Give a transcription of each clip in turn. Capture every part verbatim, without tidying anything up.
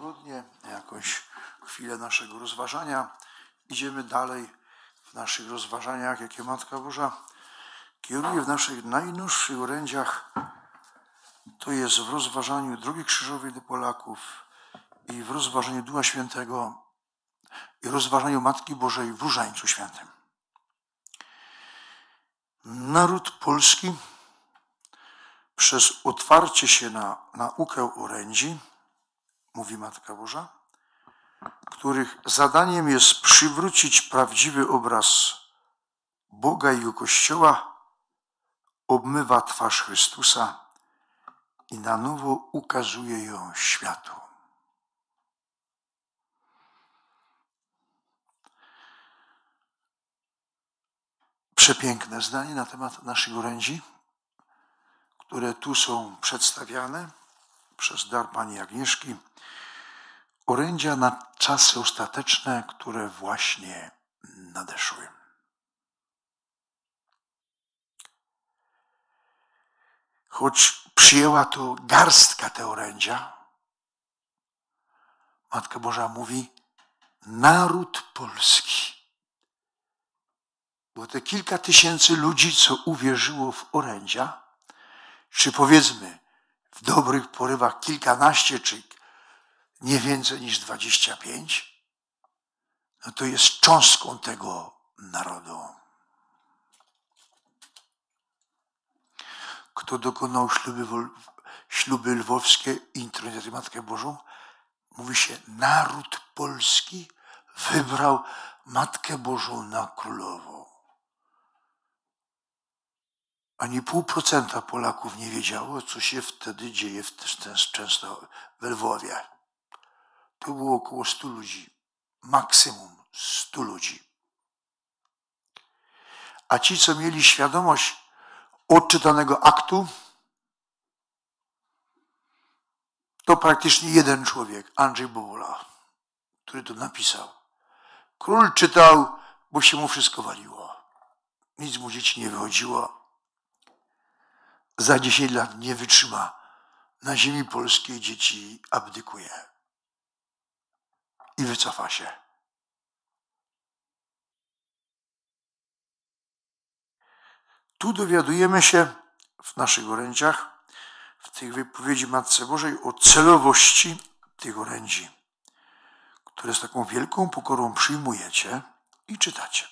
łagodnie, jakąś chwilę naszego rozważania. Idziemy dalej w naszych rozważaniach, jakie Matka Boża kieruje w naszych najnowszych orędziach. To jest w rozważaniu Drogi Krzyżowej do Polaków i w rozważaniu Ducha Świętego i rozważaniu Matki Bożej w Różańcu Świętym. Naród polski przez otwarcie się na naukę orędzi, mówi Matka Boża, których zadaniem jest przywrócić prawdziwy obraz Boga i Jego Kościoła, obmywa twarz Chrystusa i na nowo ukazuje ją światu. Przepiękne zdanie na temat naszych orędzi, które tu są przedstawiane przez dar pani Agnieszki. Orędzia na czasy ostateczne, które właśnie nadeszły. Choć przyjęła to garstka te orędzia, Matka Boża mówi naród polski. Bo te kilka tysięcy ludzi, co uwierzyło w orędzia, czy powiedzmy w dobrych porywach kilkanaście, czy nie więcej niż dwadzieścia pięć, no to jest cząstką tego narodu. Kto dokonał śluby, śluby lwowskie i intronizuje Matkę Bożą, mówi się naród polski wybrał Matkę Bożą na królową. Ani pół procenta Polaków nie wiedziało, co się wtedy dzieje w często we Lwowie. To było około stu ludzi, maksimum stu ludzi. A ci, co mieli świadomość odczytanego aktu, to praktycznie jeden człowiek, Andrzej Bobola, który to napisał. Król czytał, bo się mu wszystko waliło. Nic mu dzieci nie wychodziło. Za dziesięć lat nie wytrzyma. Na ziemi polskiej dzieci abdykuje. I wycofa się. Tu dowiadujemy się w naszych orędziach, w tych wypowiedzi Matce Bożej o celowości tych orędzi, które z taką wielką pokorą przyjmujecie i czytacie.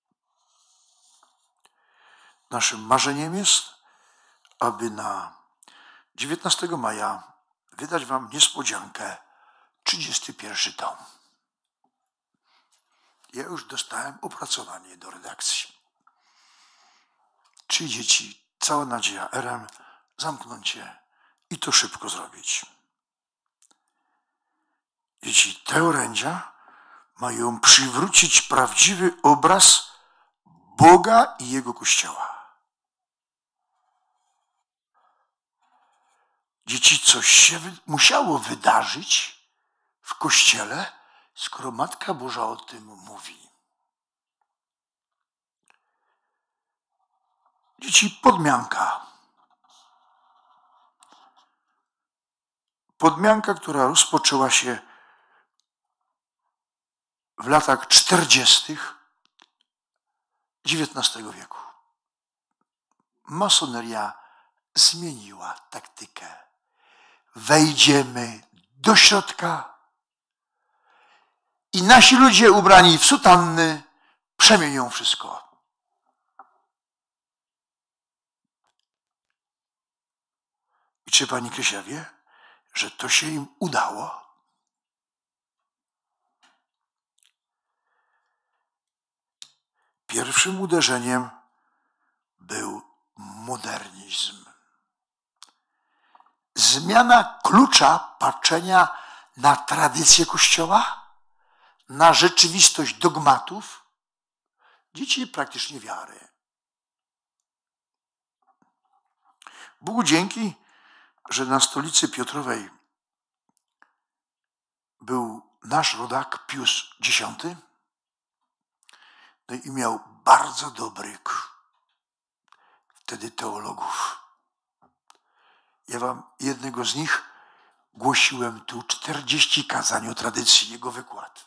Naszym marzeniem jest, aby na dziewiętnastego maja wydać wam niespodziankę, trzydziesty pierwszy tom. Ja już dostałem opracowanie do redakcji. Trzy dzieci, cała nadzieja R M, zamknąć i to szybko zrobić. Dzieci, te orędzia mają przywrócić prawdziwy obraz Boga i Jego Kościoła. Dzieci, coś się musiało wydarzyć w Kościele, skoro Matka Boża o tym mówi. Dzieci, podmianka. Podmianka, która rozpoczęła się w latach czterdziestych dziewiętnastego wieku. Masoneria zmieniła taktykę. Wejdziemy do środka i nasi ludzie ubrani w sutanny przemienią wszystko. I czy pani Krysia wie, że to się im udało? Pierwszym uderzeniem był modernizm. Zmiana klucza patrzenia na tradycję Kościoła, na rzeczywistość dogmatów, dzieci praktycznie wiary. Bogu dzięki, że na stolicy Piotrowej był nasz rodak Pius dziesiąty, no i miał bardzo dobrych wtedy teologów. Ja wam jednego z nich głosiłem tu czterdzieści kazań o tradycji, jego wykład.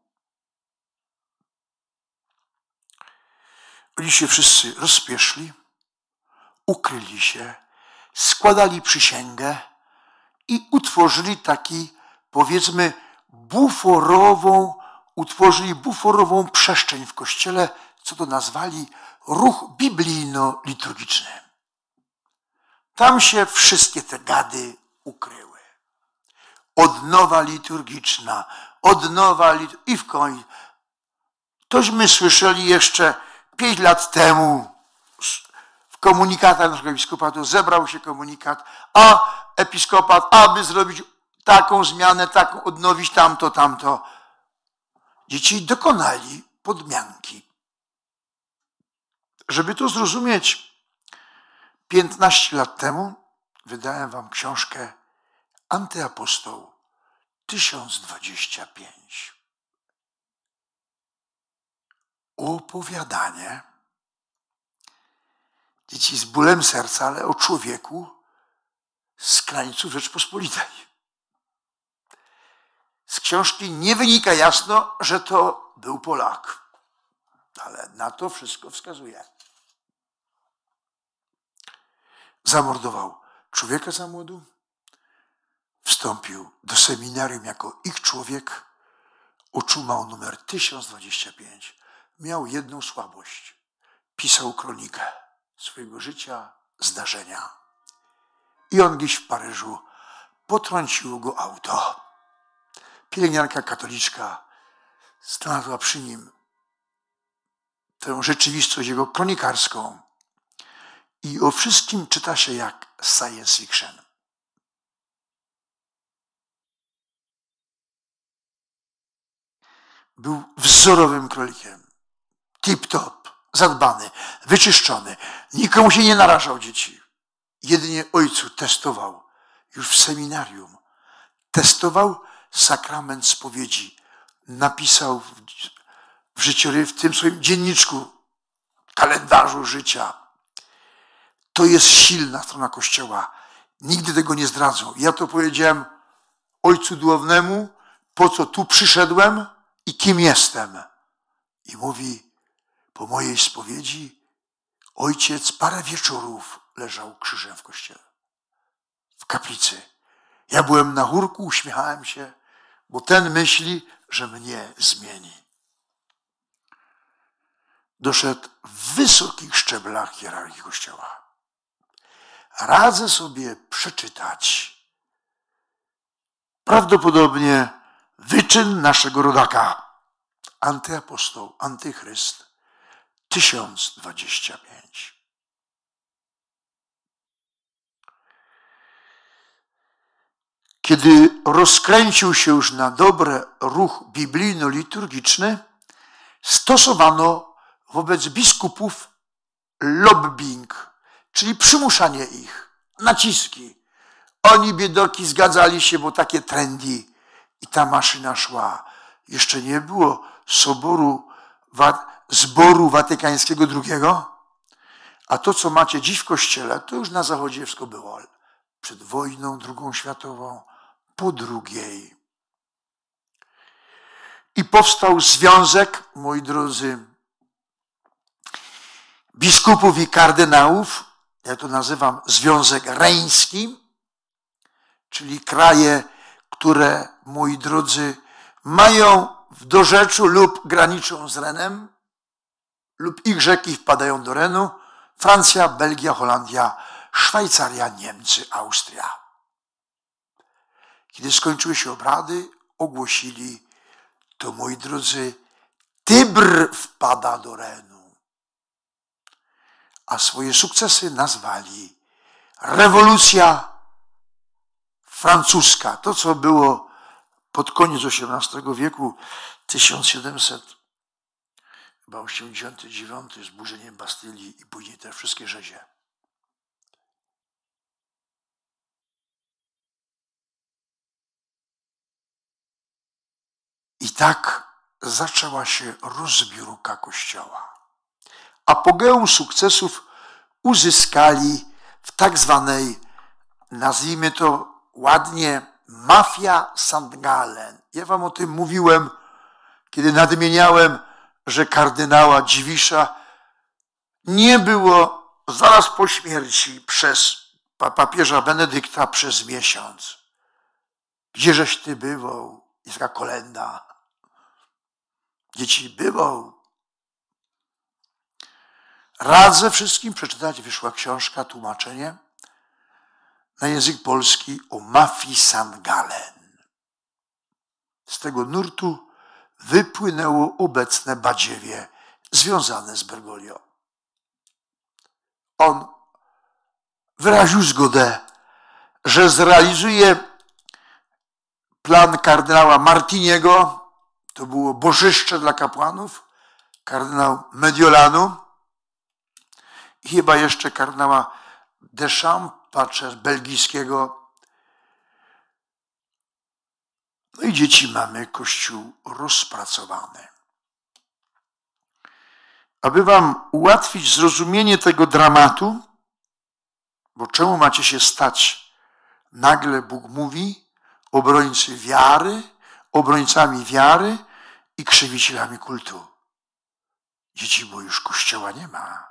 Oni się wszyscy rozpieszli, ukryli się, składali przysięgę i utworzyli taki, powiedzmy, buforową, utworzyli buforową przestrzeń w kościele, co to nazwali ruch biblijno-liturgiczny. Tam się wszystkie te gady ukryły. Odnowa liturgiczna, odnowa lit... i w końcu. Tośmy słyszeli jeszcze pięć lat temu w komunikatach naszego episkopatu, zebrał się komunikat, a episkopat, aby zrobić taką zmianę, taką, odnowić tamto, tamto. Dzieci dokonali podmianki. Żeby to zrozumieć, piętnaście lat temu wydałem wam książkę Antyapostoł tysiąc dwadzieścia pięć. Opowiadanie, dzieci, z bólem serca, ale o człowieku z krańców Rzeczpospolitej. Z książki nie wynika jasno, że to był Polak, ale na to wszystko wskazuje. Zamordował człowieka za młodu, wstąpił do seminarium jako ich człowiek, otrzymał numer tysiąc dwadzieścia pięć. Miał jedną słabość. Pisał kronikę swojego życia, zdarzenia. I on gdzieś w Paryżu potrąciło go auto. Pielęgniarka katoliczka znalazła przy nim tę rzeczywistość jego kronikarską i o wszystkim czyta się jak science fiction. Był wzorowym królikiem. Tip-top, zadbany, wyczyszczony. Nikomu się nie narażał, dzieci. Jedynie ojcu testował, już w seminarium, testował sakrament spowiedzi. Napisał w życiorys, w tym swoim dzienniczku, kalendarzu życia. To jest silna strona Kościoła. Nigdy tego nie zdradzą. Ja to powiedziałem ojcu duchownemu, po co tu przyszedłem i kim jestem. I mówi, po mojej spowiedzi ojciec parę wieczorów leżał krzyżem w kościele, w kaplicy. Ja byłem na chórku, uśmiechałem się, bo ten myśli, że mnie zmieni. Doszedł w wysokich szczeblach hierarchii Kościoła. Radzę sobie przeczytać prawdopodobnie wyczyn naszego rodaka. Antyapostoł, antychryst, tysiąc dwadzieścia pięć. Kiedy rozkręcił się już na dobre ruch biblijno-liturgiczny, stosowano wobec biskupów lobbying, czyli przymuszanie ich, naciski. Oni, biedoki, zgadzali się, bo takie trendy i ta maszyna szła. Jeszcze nie było soboru, zboru watykańskiego drugiego, a to, co macie dziś w Kościele, to już na Zachodzie wszystko było. Przed wojną drugą światową, po drugiej. I powstał związek, moi drodzy, biskupów i kardynałów, ja to nazywam Związek Reński, czyli kraje, które, moi drodzy, mają w dorzeczu lub graniczą z Renem, lub ich rzeki wpadają do Renu, Francja, Belgia, Holandia, Szwajcaria, Niemcy, Austria. Kiedy skończyły się obrady, ogłosili, to, moi drodzy, Tybr wpada do Renu. A swoje sukcesy nazwali rewolucja francuska. To, co było pod koniec osiemnastego wieku, tysiąc siedemset osiemdziesiąty dziewiąty, zburzeniem Bastylii i później te wszystkie rzezie. I tak zaczęła się rozbiórka Kościoła. Apogeum sukcesów uzyskali w tak zwanej, nazwijmy to ładnie, Mafia Sankt Gallen. Ja wam o tym mówiłem, kiedy nadmieniałem, że kardynała Dziwisza nie było zaraz po śmierci przez papieża Benedykta przez miesiąc. Gdzieżeś ty bywał? Jest taka kolenda. Dzieci bywał. Radzę wszystkim przeczytać, wyszła książka, tłumaczenie na język polski o mafii Sankt Gallen. Z tego nurtu wypłynęło obecne badziewie związane z Bergoglio. On wyraził zgodę, że zrealizuje plan kardynała Martiniego, to było bożyszcze dla kapłanów, kardynał Mediolanu i chyba jeszcze kardynała Deschamps, belgijskiego. No i dzieci, mamy Kościół rozpracowany. Aby wam ułatwić zrozumienie tego dramatu, bo czemu macie się stać, nagle Bóg mówi, obrońcy wiary, obrońcami wiary i krzywicielami kultu. Dzieci, bo już Kościoła nie ma.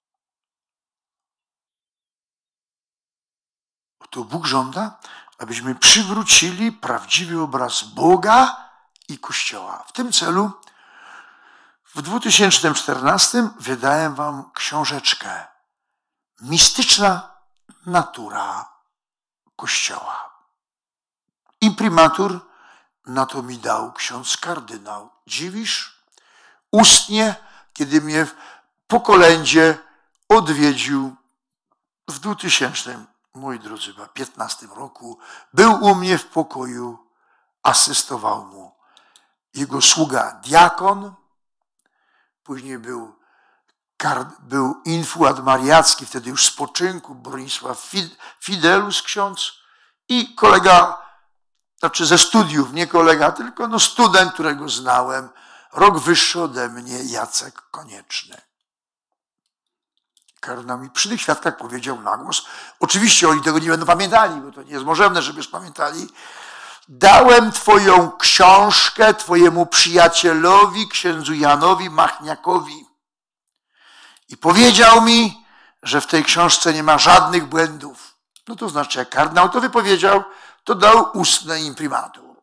To Bóg żąda, abyśmy przywrócili prawdziwy obraz Boga i Kościoła. W tym celu w dwa tysiące czternastym wydałem wam książeczkę Mistyczna natura Kościoła. Imprimatur na to mi dał ksiądz kardynał Dziwisz ustnie, kiedy mnie po kolędzie odwiedził w dwa tysiące, moi drodzy, piętnastym roku. Był u mnie w pokoju, asystował mu jego sługa diakon, później był, był infuat mariacki, wtedy już spoczynku, Bronisław Fidelus ksiądz i kolega, znaczy ze studiów, nie kolega, tylko no student, którego znałem, rok wyższy ode mnie, Jacek Konieczny. Kardynał mi przy tych świadkach powiedział na głos, oczywiście oni tego nie będą pamiętali, bo to nie jest możliwe, żeby spamiętali, dałem twoją książkę twojemu przyjacielowi, księdzu Janowi Machniakowi i powiedział mi, że w tej książce nie ma żadnych błędów. No to znaczy, jak kardynał to wypowiedział, to dał ustne imprimatur.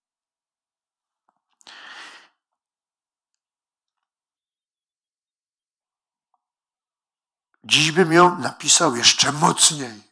Dziś bym ją napisał jeszcze mocniej.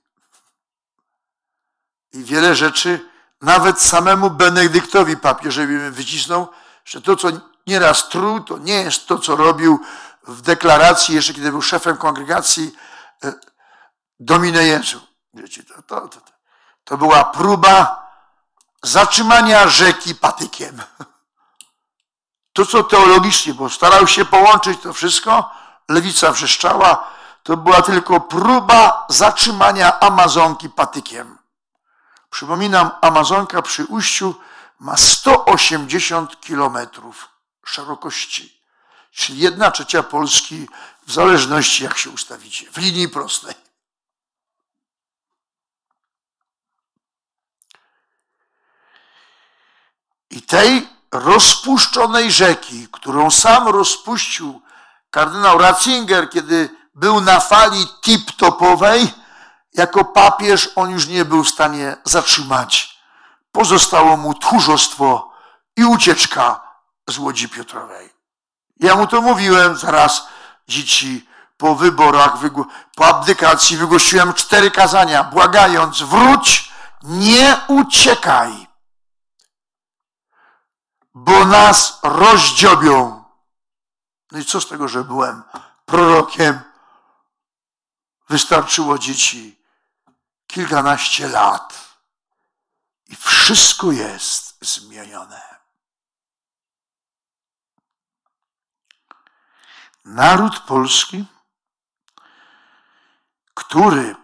I wiele rzeczy nawet samemu Benedyktowi papieżowi bym wycisnął, że to, co nieraz truł, to nie jest to, co robił w deklaracji, jeszcze kiedy był szefem kongregacji Domine Jezu. Wiecie, to, to, to, to była próba zatrzymania rzeki patykiem. To, co teologicznie, bo starał się połączyć to wszystko, lewica wrzeszczała, to była tylko próba zatrzymania Amazonki patykiem. Przypominam, Amazonka przy ujściu ma sto osiemdziesiąt kilometrów szerokości, czyli jedna trzecia Polski, w zależności jak się ustawicie, w linii prostej. I tej rozpuszczonej rzeki, którą sam rozpuścił kardynał Ratzinger, kiedy był na fali tip-topowej, jako papież on już nie był w stanie zatrzymać. Pozostało mu tchórzostwo i ucieczka z Łodzi Piotrowej. Ja mu to mówiłem, zaraz dzieci po wyborach, po abdykacji wygłosiłem cztery kazania, błagając, wróć, nie uciekaj, bo nas rozdziobią. No i co z tego, że byłem prorokiem? Wystarczyło, dzieci, kilkanaście lat i wszystko jest zmienione. Naród polski, który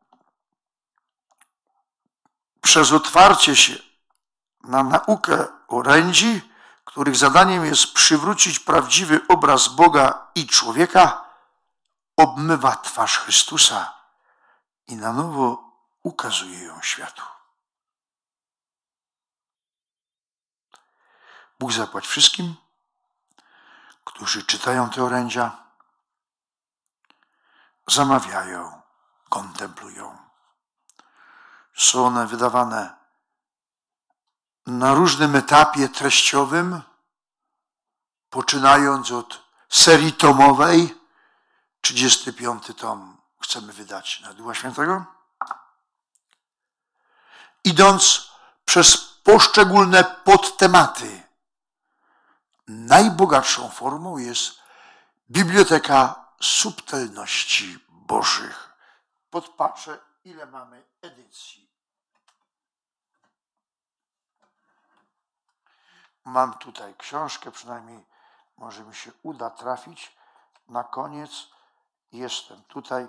przez otwarcie się na naukę orędzi, których zadaniem jest przywrócić prawdziwy obraz Boga i człowieka, obmywa twarz Chrystusa i na nowo ukazuje ją światu. Bóg zapłać wszystkim, którzy czytają te orędzia, zamawiają, kontemplują. Są one wydawane na różnym etapie treściowym, poczynając od serii tomowej, trzydziesty piąty tom chcemy wydać na Ducha Świętego, idąc przez poszczególne podtematy. Najbogatszą formą jest Biblioteka Subtelności Bożych. Podpatrzę, ile mamy edycji. Mam tutaj książkę, przynajmniej może mi się uda trafić. Na koniec jestem tutaj.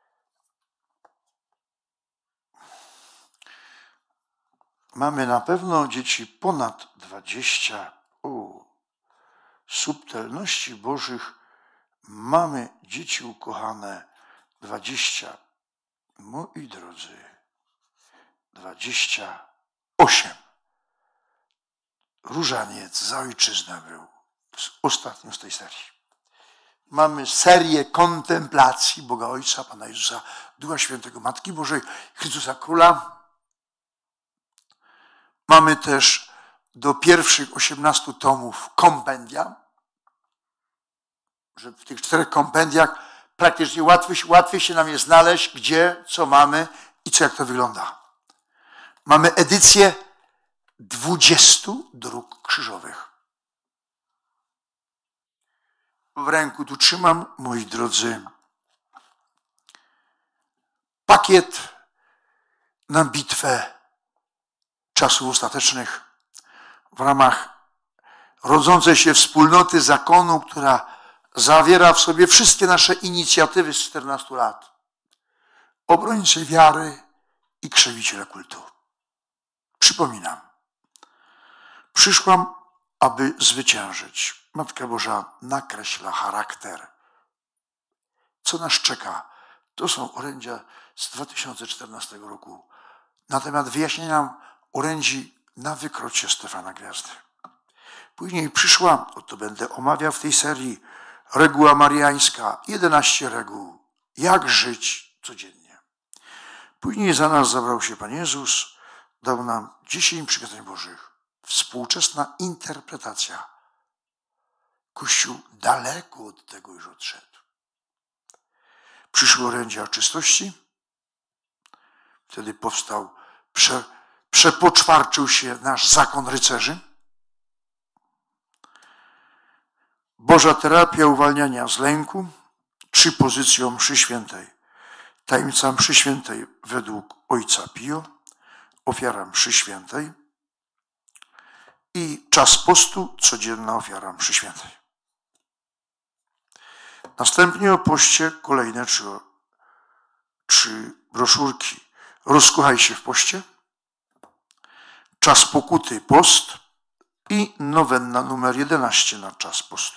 Mamy na pewno, dzieci, ponad dwadzieścia u, subtelności Bożych. Mamy, dzieci ukochane, dwadzieścia, moi drodzy, dwadzieścia osiem. Różaniec za ojczyznę był ostatnim z tej serii. Mamy serię kontemplacji Boga Ojca, Pana Jezusa, Ducha Świętego, Matki Bożej, Chrystusa Króla. Mamy też do pierwszych osiemnastu tomów kompendia, że w tych czterech kompendiach praktycznie łatwiej, łatwiej się nam je znaleźć, gdzie, co mamy i co, jak to wygląda. Mamy edycję dwudziestu dróg krzyżowych. W ręku tu trzymam, moi drodzy, pakiet na bitwę czasów ostatecznych w ramach rodzącej się wspólnoty zakonu, która zawiera w sobie wszystkie nasze inicjatywy z czternastu lat. Obrońcy wiary i krzewiciele kultu. Przypominam, przyszłam, aby zwyciężyć. Matka Boża nakreśla charakter. Co nas czeka? To są orędzia z dwa tysiące czternastego roku na temat wyjaśnienia orędzi na wykrocie Stefana Gwiazdy. Później przyszła, to będę omawiał w tej serii, reguła mariańska, jedenaście reguł, jak żyć codziennie. Później za nas zabrał się Pan Jezus, dał nam dziesięć przykazań Bożych. Współczesna interpretacja. Kościół daleko od tego już odszedł. Przyszły orędzia czystości. Wtedy powstał, prze, przepoczwarczył się nasz zakon rycerzy. Boża terapia uwalniania z lęku. Trzy pozycje mszy świętej. Tajemnica mszy świętej według Ojca Pio. Ofiara mszy świętej. I czas postu, codzienna ofiara mszy świętej. Następnie o poście kolejne trzy, trzy broszurki. Rozkochaj się w poście, czas pokuty, post i nowenna numer jedenaście na czas postu.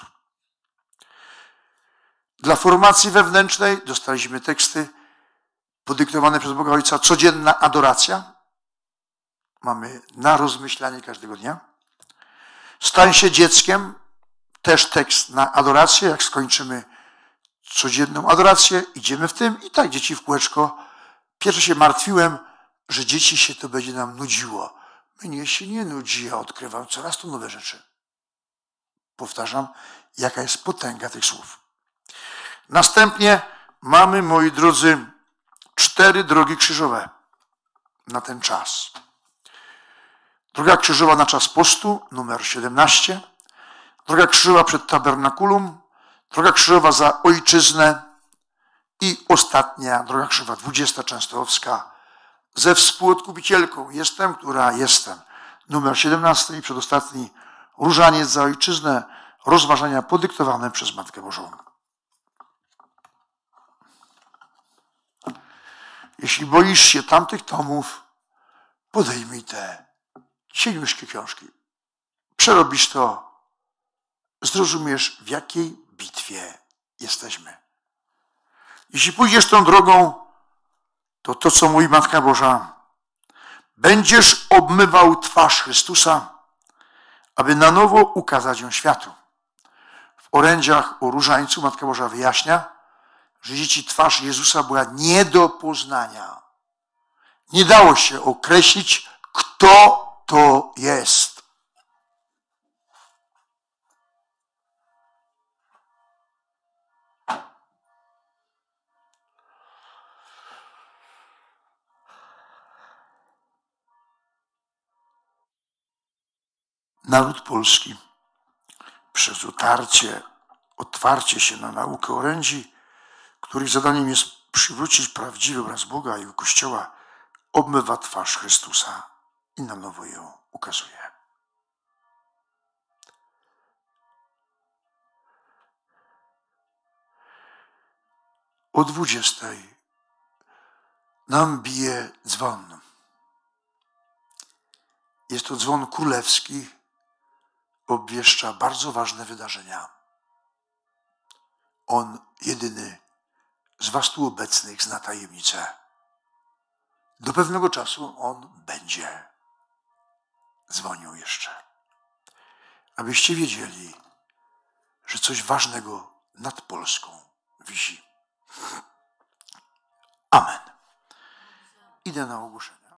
Dla formacji wewnętrznej dostaliśmy teksty podyktowane przez Boga Ojca. Codzienna adoracja. Mamy na rozmyślanie każdego dnia. Stań się dzieckiem. Też tekst na adorację. Jak skończymy codzienną adorację, idziemy w tym. I tak dzieci w kółeczko. Pierwsze się martwiłem, że dzieci się to będzie nam nudziło. Mnie się nie nudzi, ja odkrywam coraz to nowe rzeczy. Powtarzam, jaka jest potęga tych słów. Następnie mamy, moi drodzy, cztery drogi krzyżowe na ten czas. Droga krzyżowa na czas postu, numer siedemnaście. Droga krzyżowa przed tabernakulum. Droga krzyżowa za ojczyznę. I ostatnia droga krzyżowa, dwudziesta częstochowska, ze współodkupicielką Jestem, która jestem. Numer siedemnasty i przedostatni, Różaniec za ojczyznę, rozważania podyktowane przez Matkę Bożą. Jeśli boisz się tamtych tomów, podejmij te cieniuśkie książki. Przerobisz to, zrozumiesz, w jakiej bitwie jesteśmy. Jeśli pójdziesz tą drogą, to to, co mówi Matka Boża, będziesz obmywał twarz Chrystusa, aby na nowo ukazać ją światu. W orędziach o różańcu Matka Boża wyjaśnia, że dzieci twarz Jezusa była nie do poznania. Nie dało się określić, kto to jest. Naród polski przez otarcie, otwarcie się na naukę orędzi, których zadaniem jest przywrócić prawdziwy obraz Boga i Kościoła, obmywa twarz Chrystusa i na nowo ją ukazuje. O dwudziestej nam bije dzwon. Jest to dzwon królewski, obwieszcza bardzo ważne wydarzenia. On jedyny z was tu obecnych zna tajemnicę. Do pewnego czasu on będzie dzwonił jeszcze. Abyście wiedzieli, że coś ważnego nad Polską wisi. Amen. Idę na ogłoszenie.